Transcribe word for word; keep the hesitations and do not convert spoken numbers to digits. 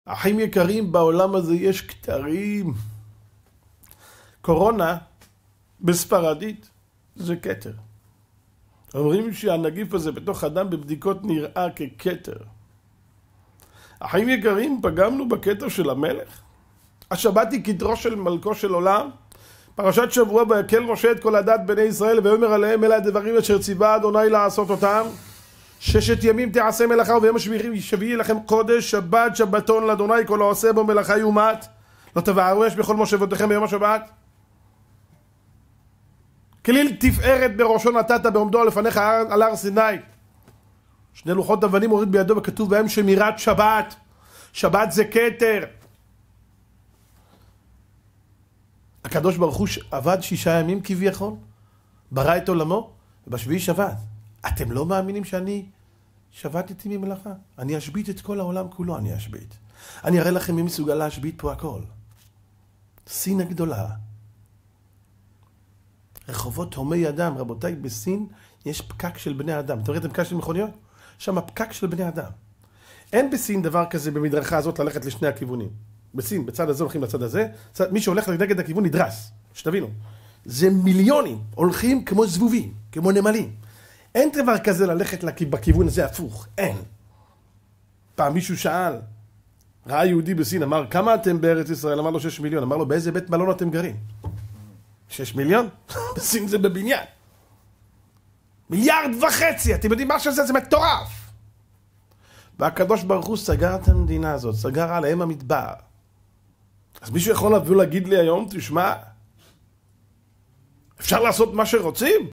אחים יקרים, בעולם הזה יש כתרים. קורונה בספרדית זה כתר. אומרים שהנגיף הזה בתוך אדם בבדיקות נראה ככתר. אחים יקרים, פגמנו בכתר של המלך. השבת היא כתרו של מלכו של עולם. פרשת שבוע, ויקל משה את כל הדת בני ישראל ויאמר עליהם אלה הדברים אשר ציווה אדוני לעשות אותם. ששת ימים תעשה מלאכה וביום השביעי לכם קודש, שבת שבתון לאדוני, כל העושה בו מלאכה יומת. לא תבערו אש בכל מושבותיכם ביום השבת. כליל תפארת בראשו נתת בעומדו לפניך על הר סיני. שני לוחות אבנים הוריד בידו וכתוב בהם שמירת שבת. שבת זה כתר. הקדוש ברוך הוא עבד שישה ימים כביכול, ברא את עולמו, ובשביעי שבת. אתם לא מאמינים שאני שבתתי ממלאכה? אני אשבית את כל העולם כולו, אני אשבית. אני אראה לכם מי מסוגל להשבית פה הכל. סין הגדולה. רחובות הומי אדם, רבותיי, בסין יש פקק של בני אדם. אתם ראיתם פקק של מכוניות? שם הפקק של בני אדם. אין בסין דבר כזה במדרכה הזאת ללכת לשני הכיוונים. בסין, בצד הזה הולכים לצד הזה, צד, מי שהולך נגד הכיוון נדרס, שתבינו. זה מיליונים, הולכים כמו זבובים, כמו נמלים. אין דבר כזה ללכת בכיוון הזה הפוך, אין. פעם מישהו שאל, ראה יהודי בסין, אמר, כמה אתם בארץ ישראל? אמר לו שש מיליון, אמר לו, באיזה בית מלון אתם גרים? שש מיליון? בסין זה בבניין. מיליארד וחצי, אתם יודעים מה שזה? זה מטורף. והקדוש ברוך הוא סגר את המדינה הזאת, סגר עליהם המדבר. אז מישהו יכול לבוא להגיד לי היום, תשמע, אפשר לעשות מה שרוצים?